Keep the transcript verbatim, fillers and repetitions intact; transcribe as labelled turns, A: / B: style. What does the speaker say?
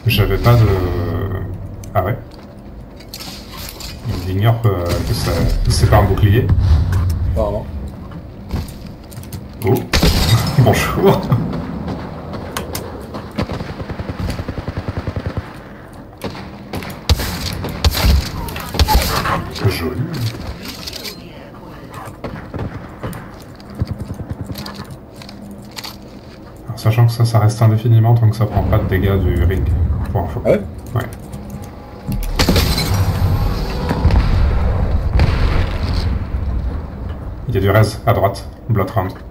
A: J'avais pas de... Ah ouais. Il ignore que, que ça... c'est pas un bouclier.
B: Pardon.
A: Oh. Bonjour. Joli. Alors, sachant que ça, ça reste indéfiniment tant que ça prend pas de dégâts du ring, pour info.
B: Ah ouais?
A: Ouais. Il y a du res à droite, blood round.